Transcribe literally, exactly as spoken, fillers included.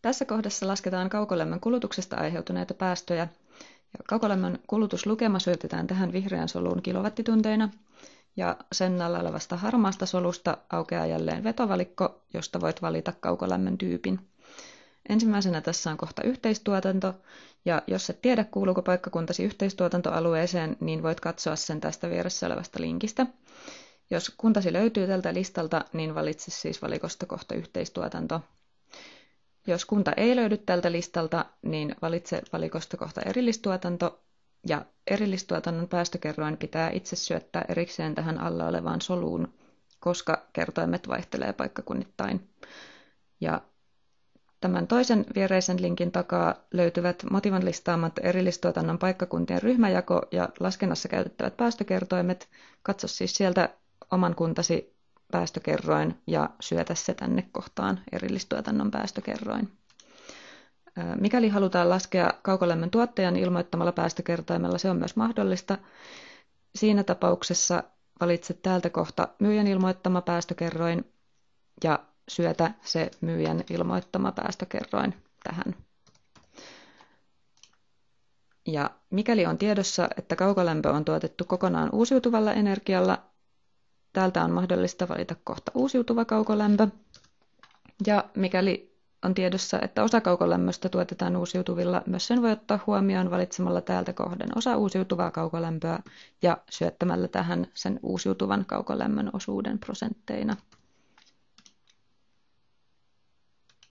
Tässä kohdassa lasketaan kaukolämmön kulutuksesta aiheutuneita päästöjä. Ja kaukolämmön kulutuslukema syötetään tähän vihreän soluun kilowattitunteina. Ja sen alla olevasta harmaasta solusta aukeaa jälleen vetovalikko, josta voit valita kaukolämmön tyypin. Ensimmäisenä tässä on kohta yhteistuotanto, ja jos et tiedä kuuluuko paikkakuntasi yhteistuotantoalueeseen, niin voit katsoa sen tästä vieressä olevasta linkistä. Jos kuntasi löytyy tältä listalta, niin valitse siis valikosta kohta yhteistuotanto. Jos kunta ei löydy tältä listalta, niin valitse valikosta kohta erillistuotanto, ja erillistuotannon päästökerroin pitää itse syöttää erikseen tähän alla olevaan soluun, koska kertoimet vaihtelee paikkakunnittain. Ja tämän toisen viereisen linkin takaa löytyvät Motivan listaamat erillistuotannon paikkakuntien ryhmäjako ja laskennassa käytettävät päästökertoimet. Katso siis sieltä oman kuntasi päästökerroin ja syötä se tänne kohtaan erillistuotannon päästökerroin. Mikäli halutaan laskea kaukolämmön tuottajan ilmoittamalla päästökertoimella, se on myös mahdollista. Siinä tapauksessa valitse täältä kohta myyjän ilmoittama päästökerroin ja syötä se myyjän ilmoittama päästökerroin tähän. Ja mikäli on tiedossa, että kaukolämpö on tuotettu kokonaan uusiutuvalla energialla, täältä on mahdollista valita kohta uusiutuva kaukolämpö. Ja mikäli on tiedossa, että osa kaukolämmöstä tuotetaan uusiutuvilla, myös sen voi ottaa huomioon valitsemalla täältä kohden osa uusiutuvaa kaukolämpöä ja syöttämällä tähän sen uusiutuvan kaukolämmön osuuden prosentteina.